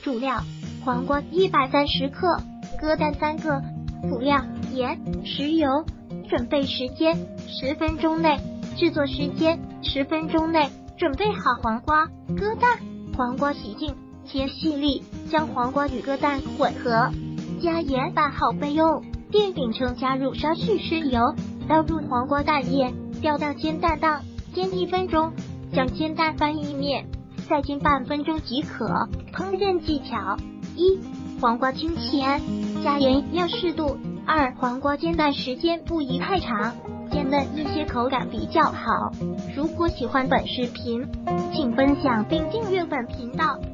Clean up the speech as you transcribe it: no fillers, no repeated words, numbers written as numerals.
主料：黄瓜130克，鸽蛋3个，辅料：盐、食油。准备时间10分钟内，制作时间10分钟内。准备好黄瓜、鸽蛋，黄瓜洗净切细粒，将黄瓜与鸽蛋混合，加盐拌好备用。电饼铛加入少许食油，倒入黄瓜蛋液，调到煎蛋档，煎1分钟，将煎蛋翻一面，再煎半分钟即可。烹饪技巧：1. 黄瓜清咸，加盐要适度。2. 黄瓜煎蛋时间不宜太长，煎嫩一些口感比较好。如果喜欢本视频，请分享并订阅本频道。